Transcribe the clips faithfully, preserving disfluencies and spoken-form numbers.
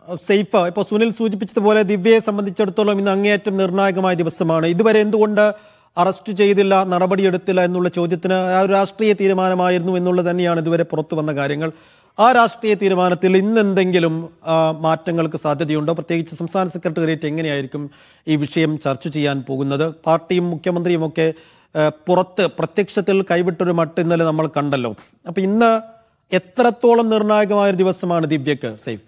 Safe ഇപ്പോൾ സുനിൽ സൂചിപ്പിച്ചതുപോലെ ദിവ്യയെ സംബന്ധിച്ചിടത്തോളം ഇന്ന് അങ്ങേയറ്റം നിർണായകമായ ദിവസമാണ്. ഇതുവരെ എന്തുകൊണ്ട് അറസ്റ്റ് ചെയ്തില്ല, നടപടിയെടുത്തില്ല എന്നുള്ള ചോദ്യത്തിന് ആ ഒരു രാഷ്ട്രീയ തീരുമാനമായിരുന്നു എന്നുള്ളത് തന്നെയാണ് ഇതുവരെ പുറത്തു വന്ന കാര്യങ്ങൾ. ആ രാഷ്ട്രീയ തീരുമാനത്തിൽ ഇന്ന് എന്തെങ്കിലും മാറ്റങ്ങൾക്ക് സാധ്യതയുണ്ടോ? പ്രത്യേകിച്ച് സംസ്ഥാന സെക്രട്ടേറിയറ്റ് എങ്ങനെയായിരിക്കും ഈ വിഷയം ചർച്ച ചെയ്യാൻ പോകുന്നത്? പാർട്ടിയും മുഖ്യമന്ത്രിയും ഒക്കെ പുറത്ത് പ്രത്യക്ഷത്തിൽ കൈവിട്ടൊരു മട്ട് ഇന്നലെ നമ്മൾ കണ്ടല്ലോ. അപ്പൊ ഇന്ന് എത്രത്തോളം നിർണായകമായ ഒരു ദിവസമാണ് ദിവ്യക്ക് സൈഫ്?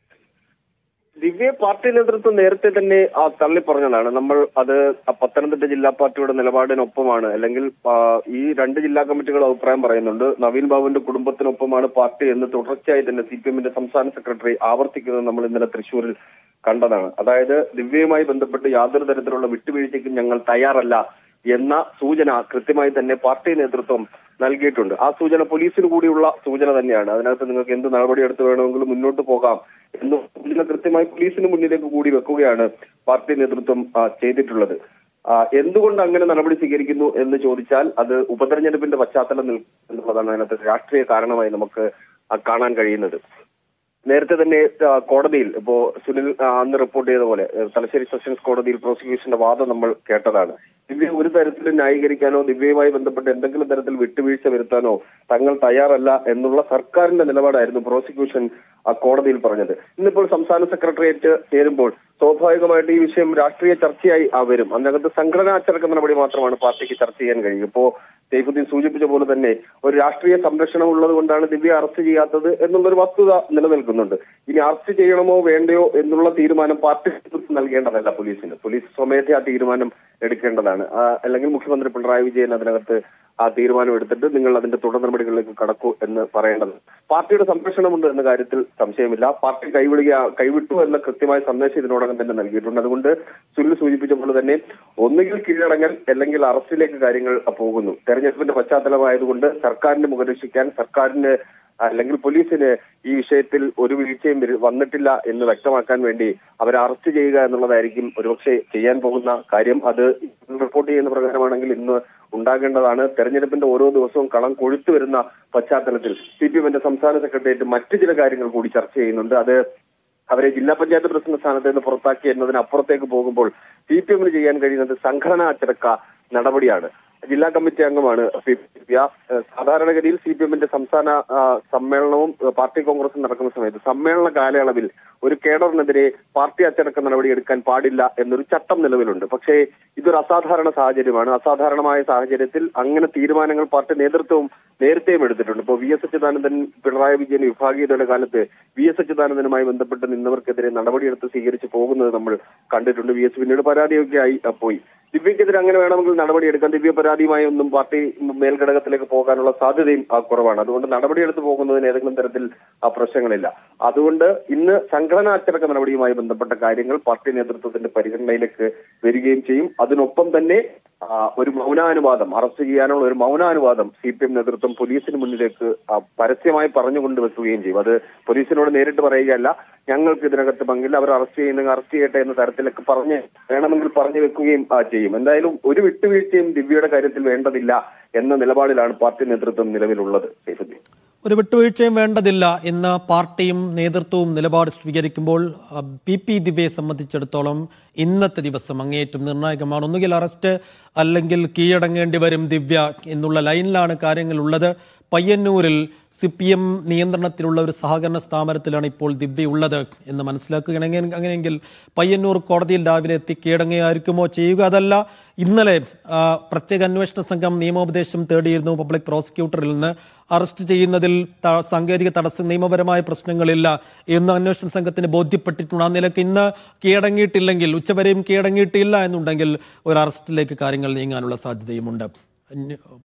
ദിവ്യ പാർട്ടി നേതൃത്വം നേരത്തെ തന്നെ ആ തള്ളി പറഞ്ഞതാണ്. നമ്മൾ അത് പത്തനംതിട്ട ജില്ലാ പാർട്ടിയുടെ നിലപാടിനൊപ്പമാണ്, അല്ലെങ്കിൽ ഈ രണ്ട് ജില്ലാ കമ്മിറ്റികൾ അഭിപ്രായം പറയുന്നുണ്ട്. നവീൻ ബാബുവിന്റെ കുടുംബത്തിനൊപ്പമാണ് പാർട്ടി എന്ന് തുടർച്ചയായി തന്നെ സി പി എമ്മിന്റെ സംസ്ഥാന സെക്രട്ടറി ആവർത്തിക്കുന്നത് നമ്മൾ ഇന്നലെ തൃശ്ശൂരിൽ കണ്ടതാണ്. അതായത് ദിവ്യയുമായി ബന്ധപ്പെട്ട് യാതൊരു തരത്തിലുള്ള വിട്ടുവീഴ്ചയ്ക്കും ഞങ്ങൾ തയ്യാറല്ല എന്ന സൂചന കൃത്യമായി തന്നെ പാർട്ടി നേതൃത്വം നൽകിയിട്ടുണ്ട്. ആ സൂചന പോലീസിന് കൂടിയുള്ള സൂചന തന്നെയാണ്. അതിനകത്ത് നിങ്ങൾക്ക് എന്ത് നടപടിയെടുത്ത് വേണമെങ്കിലും മുന്നോട്ട് പോകാം എന്ന സൂചന കൃത്യമായി പോലീസിന് മുന്നിലേക്ക് കൂടി വെക്കുകയാണ് പാർട്ടി നേതൃത്വം ചെയ്തിട്ടുള്ളത്. എന്തുകൊണ്ട് അങ്ങനെ നടപടി സ്വീകരിക്കുന്നു എന്ന് ചോദിച്ചാൽ അത് ഉപതെരഞ്ഞെടുപ്പിന്റെ പശ്ചാത്തലം എന്നുള്ളതാണ് അതിനകത്ത് രാഷ്ട്രീയ കാരണമായി നമുക്ക് കാണാൻ കഴിയുന്നത്. നേരത്തെ തന്നെ കോടതിയിൽ ഇപ്പോ സുനിൽ അന്ന് റിപ്പോർട്ട് ചെയ്ത പോലെ തലശ്ശേരി സെഷൻസ് കോടതിയിൽ പ്രോസിക്യൂഷന്റെ വാദം നമ്മൾ കേട്ടതാണ്. ദിവ്യ ഒരു തരത്തിലും ന്യായീകരിക്കാനോ ദിവ്യയുമായി ബന്ധപ്പെട്ട് എന്തെങ്കിലും തരത്തിൽ വിട്ടുവീഴ്ച വരുത്താനോ തങ്ങൾ തയ്യാറല്ല എന്നുള്ള സർക്കാരിന്റെ നിലപാടായിരുന്നു പ്രോസിക്യൂഷൻ കോടതിയിൽ പറഞ്ഞത്. ഇന്നിപ്പോൾ സംസ്ഥാന സെക്രട്ടേറിയറ്റ് ചേരുമ്പോൾ സ്വാഭാവികമായിട്ട് ഈ വിഷയം രാഷ്ട്രീയ ചർച്ചയായി വരും. അതിനകത്ത് സംഘടനാ അച്ചടക്ക നടപടി മാത്രമാണ് പാർട്ടിക്ക് ചർച്ച ചെയ്യാൻ കഴിയും. ഇപ്പോ സൈഫുദ്ദീൻ സൂചിപ്പിച്ച പോലെ തന്നെ ഒരു രാഷ്ട്രീയ സംരക്ഷണം ഉള്ളത് കൊണ്ടാണ് ദിവ്യ അറസ്റ്റ് ചെയ്യാത്തത് എന്നുള്ളൊരു വസ്തുത നിലനിൽക്കുന്നുണ്ട്. ഇനി അറസ്റ്റ് ചെയ്യണമോ വേണ്ടയോ എന്നുള്ള തീരുമാനം പാർട്ടി നൽകേണ്ടതല്ല പോലീസിന്. പോലീസ് സ്വമേധയാ തീരുമാനം എടുക്കേണ്ടതാണ്. അല്ലെങ്കിൽ മുഖ്യമന്ത്രി പിണറായി വിജയൻ അതിനകത്ത് ആ തീരുമാനം എടുത്തിട്ട് നിങ്ങൾ അതിന്റെ തുടർ നടപടികളിലേക്ക് കടക്കൂ എന്ന് പറയേണ്ടത്. പാർട്ടിയുടെ സംരക്ഷണമുണ്ട് എന്ന കാര്യത്തിൽ സംശയമില്ല. പാർട്ടി കൈവിടുക കൈവിട്ടു എന്ന കൃത്യമായ സന്ദേശം ഇതിനോടകം തന്നെ നൽകിയിട്ടുണ്ട്. അതുകൊണ്ട് സുനിൽ സൂചിപ്പിച്ച പോലെ തന്നെ ഒന്നുകിൽ കീഴടങ്ങൽ അല്ലെങ്കിൽ അറസ്റ്റിലേക്ക് കാര്യങ്ങൾ പോകുന്നു. തെരഞ്ഞെടുപ്പിന്റെ പശ്ചാത്തലമായതുകൊണ്ട് സർക്കാരിന്റെ മുഖരക്ഷിക്കാൻ സർക്കാരിന് അല്ലെങ്കിൽ പോലീസിന് ഈ വിഷയത്തിൽ ഒരു വീഴ്ചയും വന്നിട്ടില്ല എന്ന് വ്യക്തമാക്കാൻ വേണ്ടി അവരെ അറസ്റ്റ് ചെയ്യുക എന്നുള്ളതായിരിക്കും ഒരുപക്ഷെ ചെയ്യാൻ പോകുന്ന കാര്യം. അത് റിപ്പോർട്ട് ചെയ്യുന്ന പ്രകാരമാണെങ്കിൽ ഇന്ന് ഉണ്ടാകേണ്ടതാണ്. തെരഞ്ഞെടുപ്പിന്റെ ഓരോ ദിവസവും കളം കൊഴുത്തു വരുന്ന പശ്ചാത്തലത്തിൽ സി പി എമ്മിന്റെ സംസ്ഥാന സെക്രട്ടേറിയറ്റ് മറ്റു ചില കാര്യങ്ങൾ കൂടി ചർച്ച ചെയ്യുന്നുണ്ട്. അത് അവരെ ജില്ലാ പഞ്ചായത്ത് പ്രസിഡന്റ് സ്ഥാനത്ത് നിന്ന് പുറത്താക്കി എന്നതിനപ്പുറത്തേക്ക് പോകുമ്പോൾ സി പി എമ്മിന് ചെയ്യാൻ കഴിയുന്നത് സംഘടനാ അച്ചടക്ക നടപടിയാണ്. ജില്ലാ കമ്മിറ്റി അംഗമാണ് പി ദിവ്യ. സാധാരണഗതിയിൽ സി പി എമ്മിന്റെ സംസ്ഥാന സമ്മേളനവും പാർട്ടി കോൺഗ്രസും നടക്കുന്ന സമയത്ത് സമ്മേളന കാലയളവിൽ ഒരു കേഡറിനെതിരെ പാർട്ടി അച്ചടക്ക നടപടി എടുക്കാൻ പാടില്ല എന്നൊരു ചട്ടം നിലവിലുണ്ട്. പക്ഷേ ഇതൊരു അസാധാരണ സാഹചര്യമാണ്. അസാധാരണമായ സാഹചര്യത്തിൽ അങ്ങനെ തീരുമാനങ്ങൾ പാർട്ടി നേതൃത്വവും നേരത്തെയും എടുത്തിട്ടുണ്ട്. ഇപ്പോൾ വി എസ് അച്യുതാനന്ദൻ പിണറായി വിജയൻ വിഭാഗീയതയുടെ കാലത്ത് വി എസ് അച്യുതാനന്ദനുമായി ബന്ധപ്പെട്ട് നിന്നവർക്കെതിരെ നടപടിയെടുത്ത് സ്വീകരിച്ചു പോകുന്നത് നമ്മൾ കണ്ടിട്ടുണ്ട്. വി എസ് പിന്നീട് പരാതിയൊക്കെ ആയി പോയി. ദിവ്യക്കെതിരെ അങ്ങനെ വേണമെങ്കിൽ നടപടിയെടുക്കാൻ ദിവ്യ പരാതിയുമായി ഒന്നും പാർട്ടി മേൽഘടകത്തിലേക്ക് പോകാനുള്ള സാധ്യതയും കുറവാണ്. അതുകൊണ്ട് നടപടിയെടുത്ത് പോകുന്നതിന് ഏതെങ്കിലും തരത്തിൽ പ്രശ്നങ്ങളില്ല. അതുകൊണ്ട് ഇന്ന് സംഘടനാ അച്ചടക്ക നടപടിയുമായി ബന്ധപ്പെട്ട കാര്യങ്ങൾ പാർട്ടി നേതൃത്വത്തിന്റെ പരിഗണനയിലേക്ക് വരികയും ചെയ്യും. അതിനൊപ്പം തന്നെ ഒരു മൗനാനുവാദം അറസ്റ്റ് ചെയ്യാനുള്ള ഒരു മൗനാനുവാദം സി പി എം നേതൃത്വം പോലീസിന് മുന്നിലേക്ക് പരസ്യമായി പറഞ്ഞുകൊണ്ട് വെക്കുകയും ചെയ്യും. അത് പോലീസിനോട് നേരിട്ട് പറയുകയല്ല, ഞങ്ങൾക്ക് ഇതിനകത്ത് പങ്കില്ല, അവർ അറസ്റ്റ് ചെയ്യുന്നെങ്കിൽ അറസ്റ്റ് ചെയ്യട്ടെ എന്ന തരത്തിലൊക്കെ പറഞ്ഞ് വേണമെങ്കിൽ പറഞ്ഞു വെക്കുകയും ചെയ്യും. എന്തായാലും ഒരു വിട്ടുവീഴ്ചയും ദിവ്യയുടെ കാര്യത്തിൽ വേണ്ടതില്ല എന്ന നിലപാടിലാണ് പാർട്ടി നേതൃത്വം നിലവിലുള്ളത്. സൈഫുദ്ദീൻ, ഒരു വിട്ടുവീഴ്ചയും വേണ്ടതില്ല എന്ന പാർട്ടിയും നേതൃത്വവും നിലപാട് സ്വീകരിക്കുമ്പോൾ പി പി ദിവ്യയെ സംബന്ധിച്ചിടത്തോളം ഇന്നത്തെ ദിവസം അങ്ങേയറ്റം നിർണായകമാണ്. ഒന്നുകിൽ അറസ്റ്റ് അല്ലെങ്കിൽ കീഴടങ്ങേണ്ടി വരും ദിവ്യ എന്നുള്ള ലൈനിലാണ് കാര്യങ്ങളുള്ളത്. പയ്യന്നൂരിൽ സി പി എം നിയന്ത്രണത്തിലുള്ള ഒരു സഹകരണ സ്ഥാപനത്തിലാണ് ഇപ്പോൾ ദിവ്യ ഉള്ളത് എന്ന് മനസ്സിലാക്കുകയാണെങ്കിൽ അങ്ങനെയെങ്കിൽ പയ്യന്നൂർ കോടതിയിൽ രാവിലെ എത്തി കീഴടങ്ങുകയായിരിക്കുമോ ചെയ്യുക? അതല്ല, ഇന്നലെ പ്രത്യേക അന്വേഷണ സംഘം നിയമോപദേശം തേടിയിരുന്നു പബ്ലിക് പ്രോസിക്യൂട്ടറിൽ നിന്ന്. അറസ്റ്റ് ചെയ്യുന്നതിൽ സാങ്കേതിക തടസ്സം നിയമപരമായ പ്രശ്നങ്ങളില്ല എന്ന് അന്വേഷണ സംഘത്തിന് ബോധ്യപ്പെട്ടിട്ടുണ്ട്. ആ നിലയ്ക്ക് ഇന്ന് കീഴടങ്ങിയിട്ടില്ലെങ്കിൽ, ഉച്ചവരെയും കീഴടങ്ങിയിട്ടില്ല എന്നുണ്ടെങ്കിൽ ഒരു അറസ്റ്റിലേക്ക് കാര്യങ്ങൾ നീങ്ങാനുള്ള സാധ്യതയുമുണ്ട്.